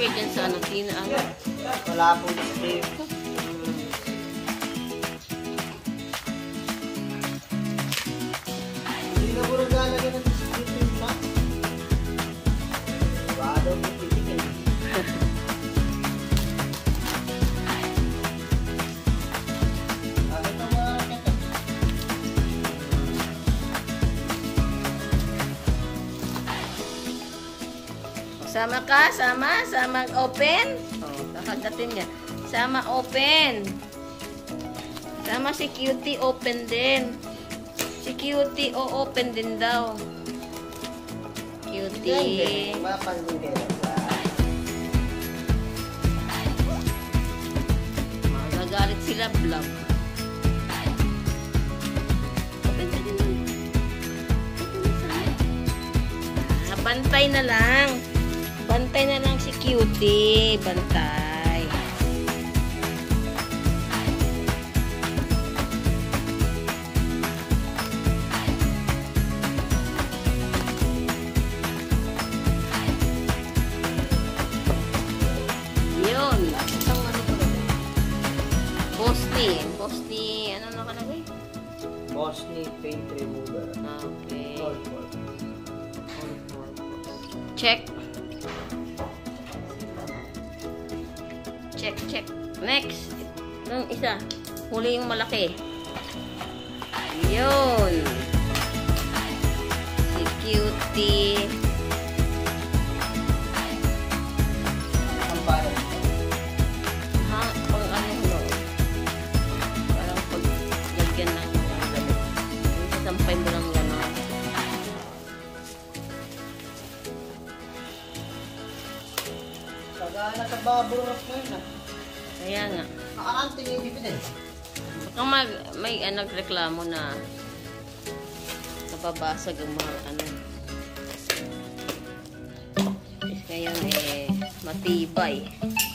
kayo dyan sa ano, tina, ano? Wala pong display. Hindi na po naglalagyan ng display pa. Baka daw pipitikin. Bakit ang mga raketa? Sama ka? Sama? Sama open? Oh, kakagatin niya. Sama open. Sama si Cutie open din. Si Cutie open din daw. Cutie. Mapangingero ba? Magagalit sila vlog. Open ka din doon. Bantay na lang. Bantay na lang si Cutie. Bantay. Yun. Isang ano ko na ba? Bosni. Ano nakalagay? Bosni paint remover. Okay. All for. Check. Check. Next. Yung isa. Huli yung malaki. Yun. Si Cutie. Ang bayan. Ha? Pang ano no? Parang pag lagyan ng gamit. Sasampay mo lang gano'n. Sagana sa baburap mo yun ah. Kaya nga. Nakaranting yung bibinin. Baka may nagreklamo na nababasag ang mga ano. Ngayon matibay.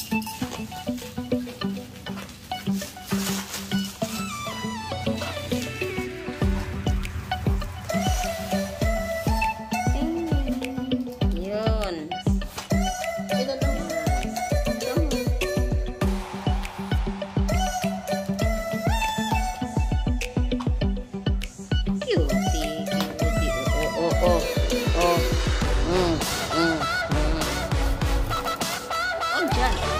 Yun. Cutie. Oh. Oh, dyan.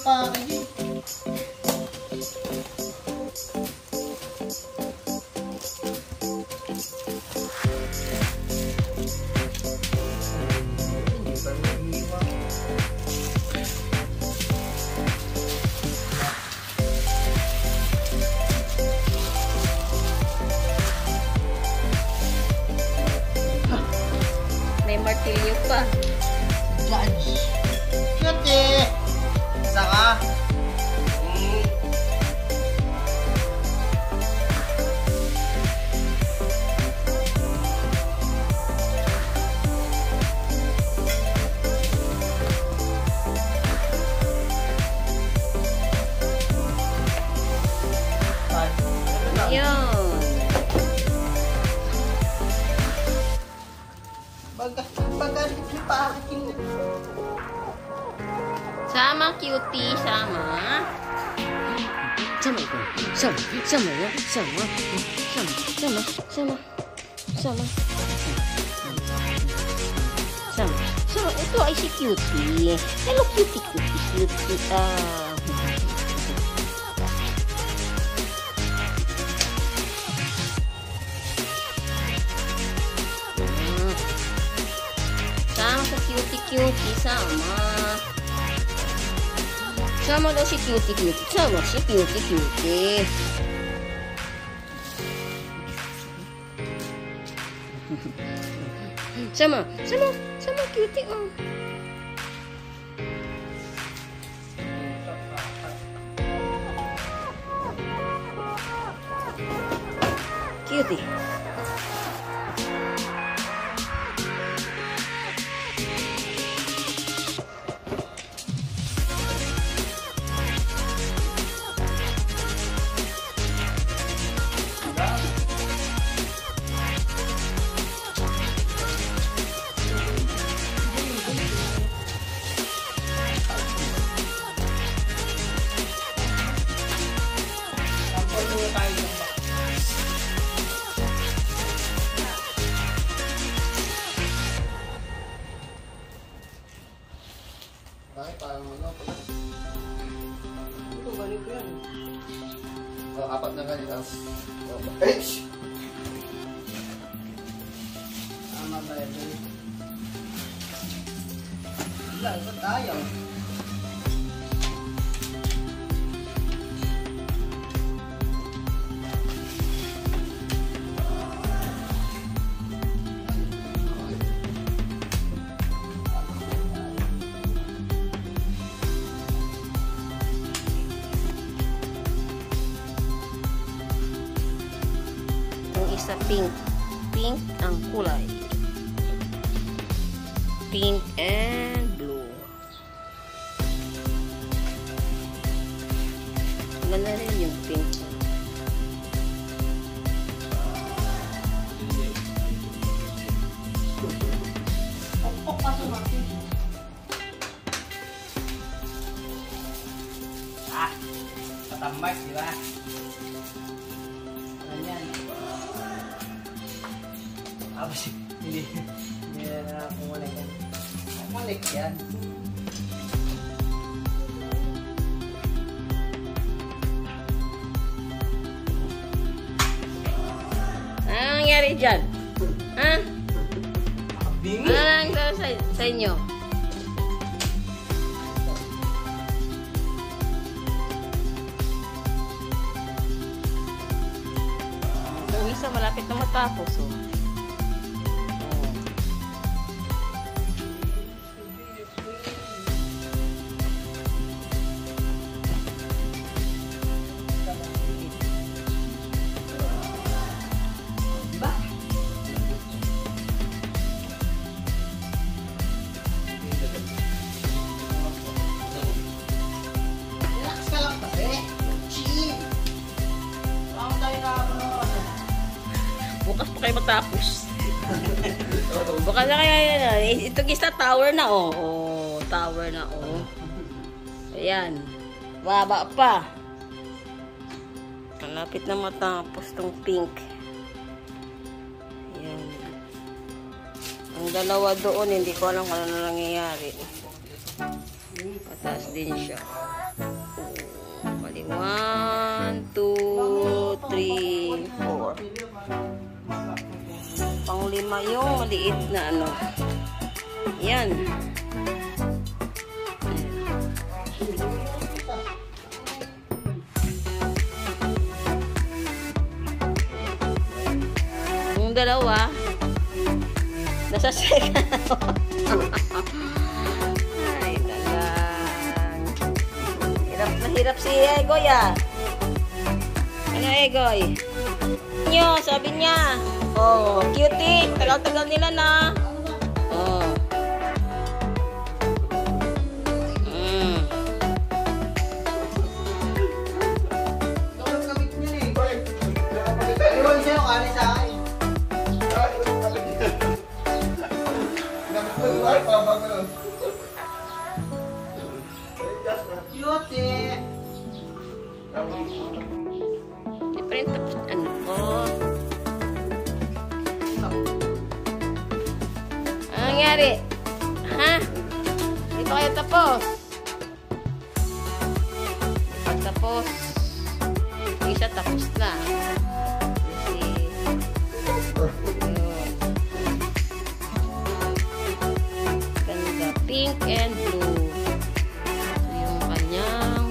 packaging. Hindi pa nag-iiwan. May martilyo pa. Judge. Cute. Isa ka. Yun. Sama, cutie. Sama. Sama ito. Sama. Sama ya. Sama. Sama. Sama. Sama. Sama. Sama. Sama. Ito ay si cutie. Hello, cutie. Cutie. Cutie. Sama sa cutie. Sama. Sama daw si cutie. Sama si cutie. Sama cutie. Oh. Cutie. Bakit parang ano pala? Ito, balik ko yan. Oh, apat na ganito. Oh, tama ba ito? Wala, ito tayo. Isa pink. Pink ang kulay. Pink and blue. Ganda rin yung pink. Katambas, di ba? Ganyan. Tapos, hindi na kumulik yan. Kumulik yan. Anong nangyari dyan? Ha? Bingi. Ano nangyari sa inyo? Yung isa malapit na matapos. Oh. Bukas pa kayo matapos. Bukas na kaya yan. Ito isa tower na oh. Oh, tower na oh. Ayan. Baba pa. Malapit na matapos tong pink. Ayan. Ang dalawa doon, hindi ko alam kung ano nangyayari. Pataas din siya. Panglima yung maliit na ano. Yan. Yung dalawa, nasa second. Ay, talang. Hirap na hirap si Egoy ah. Ano Egoy? Nyo, sabi niya. Oh, cutie. Tagal-tagal nila na. Oh. Different ano po. Ano nangyari? Ha? Hindi pa kayo tapos? Hindi pa tapos. Yung isa tapos na. Kasi, yun. Ganda. Pink and blue. Ito yung kanyang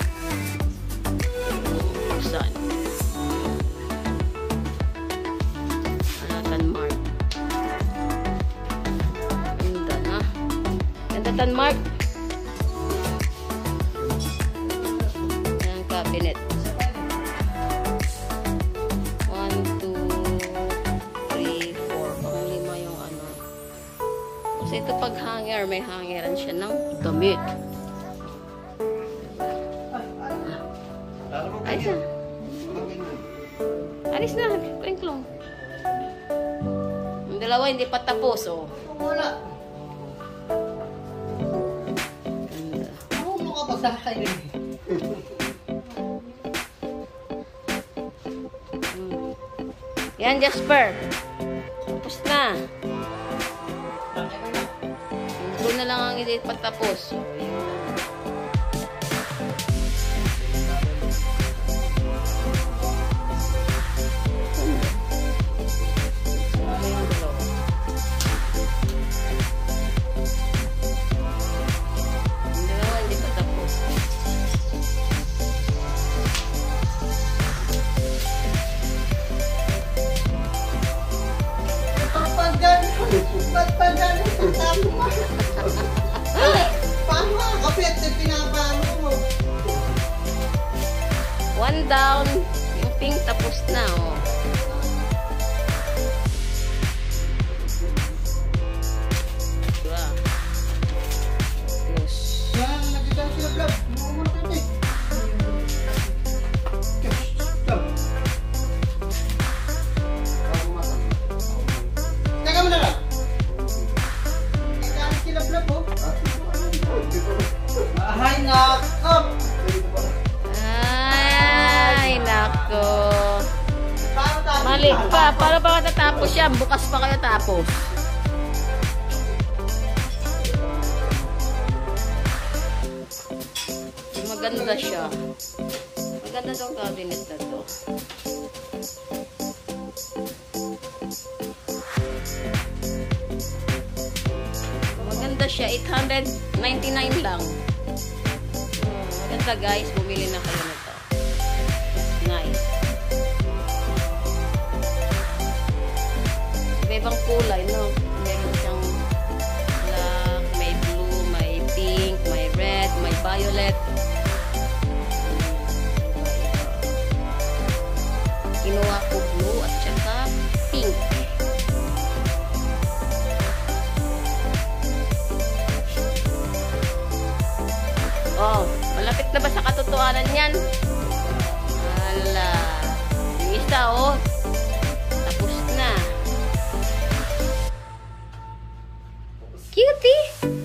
usan. Tanmark. Ganda na. Ganda Tanmark. Ayan, cabinet. 1, 2, 3, 4. Panglima yung ano. Kasi ito pag hanger, may hangeran siya ng damit. Alis na. Alis na. Klinklong. Yung dalawa hindi pa tapos, oh. Wala. Ganda. Ako mo ka pa sa akin. Yan, Jasper. Tapos na. Yung blue na lang ang hindi pa tapos. So, yun. Ba't pa gano'n sa tapo mo? Paano ka? Kapit na pinapano mo. One down. Yung pink tapos na, oh. Diba? Close. Yan, nakita sila vlog. Mukha mo na kayo eh. Teka mo na lang. Nakita sila vlog oh. Ay, nakap. Ay, nako. Paano tayo? Mali pa. Paano ba katatapos yan? Bukas pa kayo tapos. Maganda siya. Maganda tong cabinet na to. Maganda siya. 899 lang. Maganda guys. Bumili na kayo nito. Nice. Iba-ibang kulay, no? Meron siyang black, may blue, may pink, may red, may violet. Kinuha ko blue at saka pink. Oh, malapit na ba sa katotohanan yan? Hala. Yung isa, oh. Tapos na. Cutie!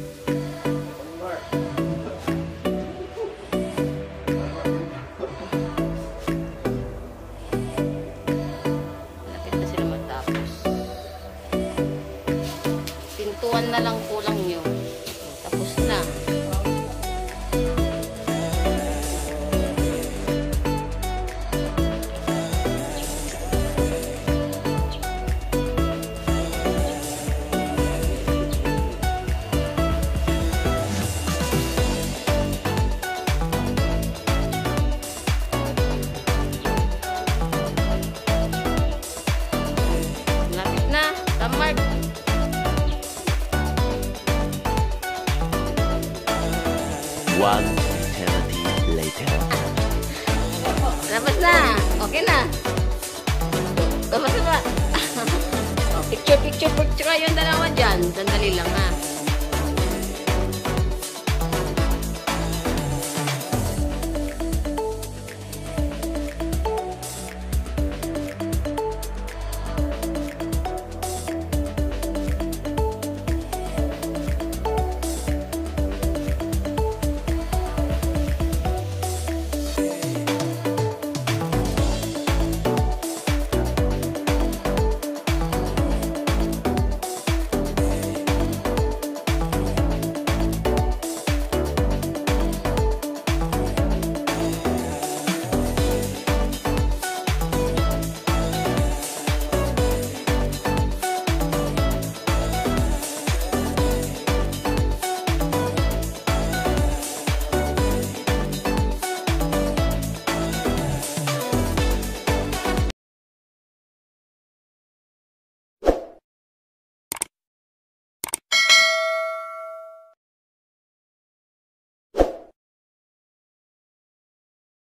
Malapit na sila matapos. Pintuan na lang kulang nyo. Tapos na. One eternity later. Labas na. Okay na. Labas na ba? Oh, picture kayo yung dalawa dyan. Sandali lang ha.